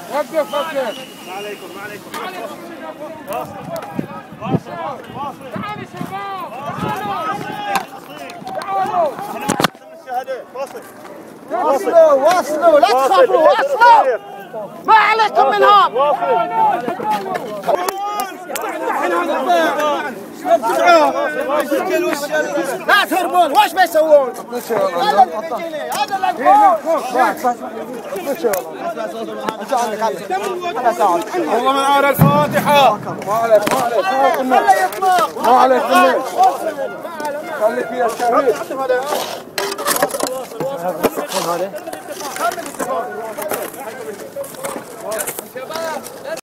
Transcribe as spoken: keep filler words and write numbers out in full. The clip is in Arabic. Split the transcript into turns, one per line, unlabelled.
وقف وقف.
ما عليكم ما عليكم. واصل واصل واصل.
تعالوا شباب.
تعالوا. الشهادات واصل.
واصلوا واصلوا لا تخافوا واصلوا. ما عليكم منهم. لا تهربون واش بيسوون؟ هذا اللي بيجيني هذا اللي
والله من آل الفاتحة. ما عليك ما عليك ما عليك ما عليك خلي فيها الشهيد. هذا